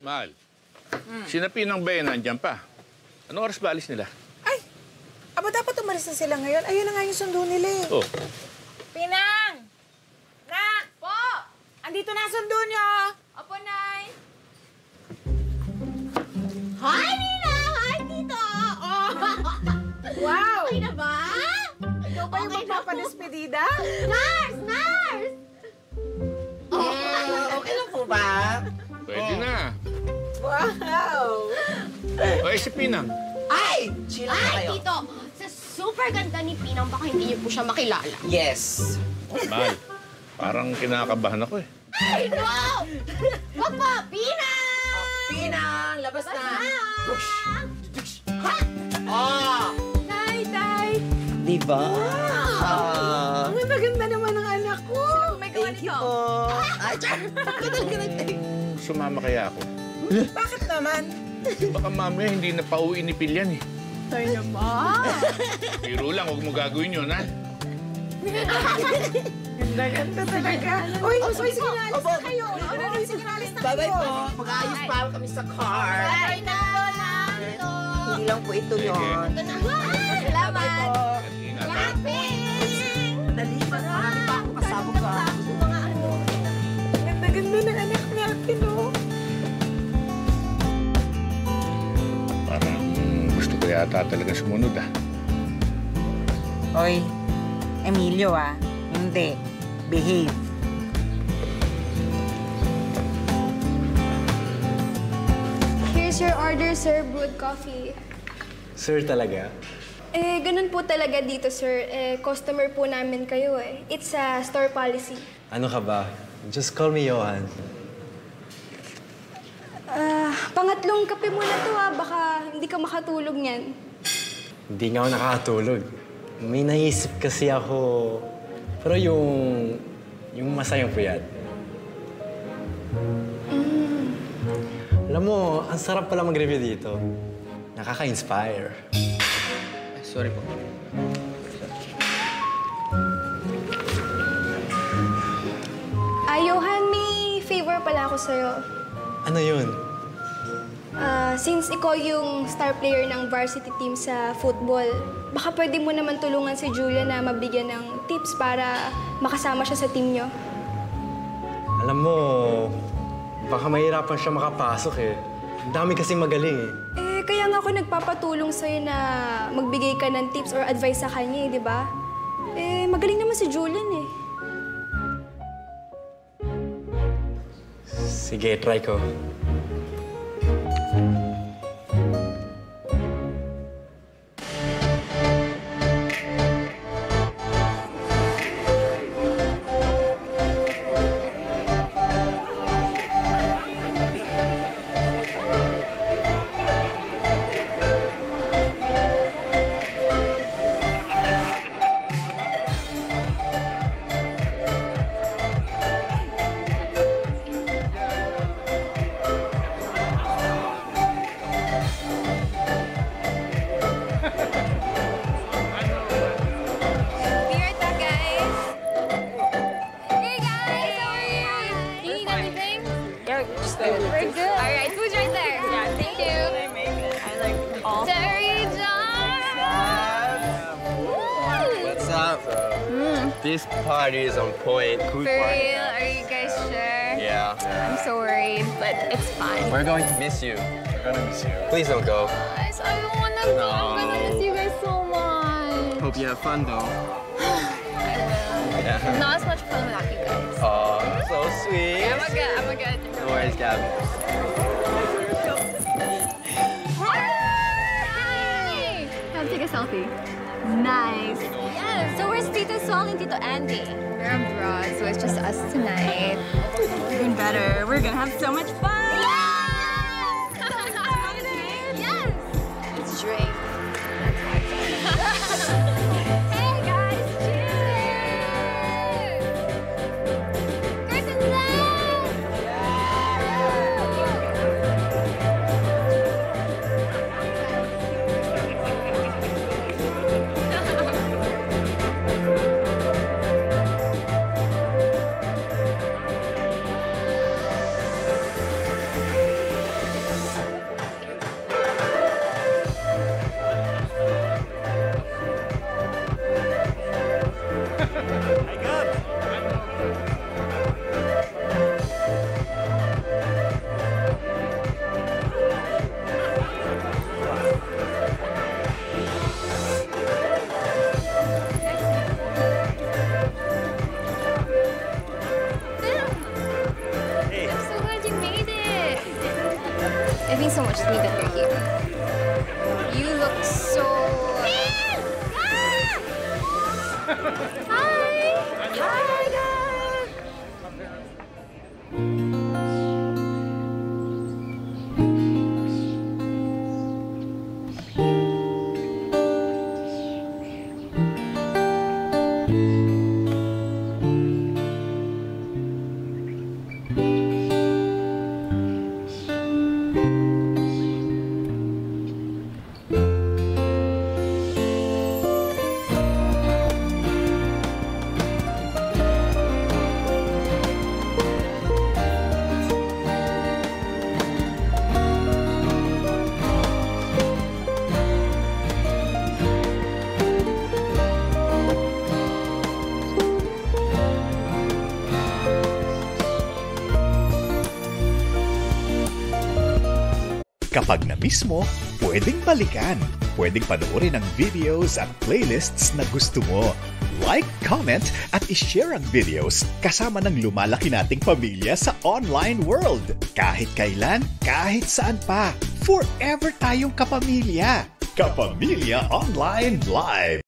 Mahal, sina Pinang ba yan nandyan pa? Anong oras ba alis nila? Ay! Aba, dapat umalis na sila ngayon. Ayun na nga yung sundo nila eh. Oh. Pinang! Nak! Po! Andito na ang sundo nyo! Opo, Nay. Hi, Nina! Hi, Tito! Oh. Wow! Okay na ba? Ikaw ba yung magpapadespedida? Nurse! Nurse! Okay lang po ba? Pwede na. Wow! O, si Pinang. Ay! Chill na Ay, kayo. Tito! Sa super ganda ni Pinang, baka hindi niyo po siya makilala. Yes. Mahal, parang kinakabahan ako eh. Ay, wow! Wag po! Pinang! Pinang! Labas na! Push! Ha! Oh! Tay, tay! Diba? Ang maganda naman ang anak ko! Sino may gawa Thank you nito? po. Ay, Char! Sumama kaya ako. Bakit naman? Baka mamaya hindi na pauwi ni Pilyan eh. Tay naman! Biro lang, huwag mo gagawin yun, ha? Ganda talaga. Uy, sige na, alis na kayo. Uy, sige na, alis na kayo. Bye-bye po. Mag-aayos pa kami sa car. Ay, Tito! Hindi lang po ito yun. Ito na. Salamat! Ingat, ha? Dali ba? Marami pa akong kasama ka. Ganda ng anak natin, oh. Parang gusto ko yata talaga sumunod, ah. Oy, Emilio, ah. Hindi. Behave. Here's your order, sir. Brewed coffee. Sir talaga? Ganun po talaga dito, sir. Customer po namin kayo eh. It's a store policy. Ano ka ba? Just call me Johan. Pangatlong kape mo na to, baka hindi ka makatulog niyan. Hindi nga ako nakakatulog. May naisip kasi ako. Pero yung masayang puyat. Alam mo, ang sarap pala mag-review dito. Nakaka-inspire. Sorry po. Johan, may favor pala ako sa'yo. Ano yun? Since ikaw yung star player ng varsity team sa football, baka pwede mo naman tulungan si Julia na mabigyan ng tips para makasama siya sa team nyo. Alam mo, baka mahirapan siya makapasok eh. Ang dami kasing magaling eh. Kaya nga ako nagpapatulong sa'yo na magbigay ka ng tips or advice sa kanya di ba? Magaling naman si Julian eh. Sige, try ko. We're good. All right, food's right there. Yeah, thank you. I like all. Terry John! What's up? This party is on point. For real? Are you guys sure? Yeah. I'm so worried, but it's fine. We're going to miss you. We're gonna miss you. Please don't go. Guys, I don't wanna go. I'm gonna miss you guys so much. Hope you have fun though. Yeah. Not as much fun without you guys. Oh, so sweet. I'm a good. No worries, Gabby. Hi! Come take a selfie. Nice. Yeah, so where's Tito Sol and Tito Andy? We're abroad, so it's just us tonight. Even better. We're gonna have so much fun. Yes! So excited. Yes! Let's drink. Hey guys, cheers! Curtain down! Kapag na-miss mo, pwedeng balikan. Pwedeng panoorin ang videos at playlists na gusto mo. Like, comment, at ishare ang videos kasama ng lumalaki nating pamilya sa online world. Kahit kailan, kahit saan pa. Forever tayong kapamilya. Kapamilya Online Live!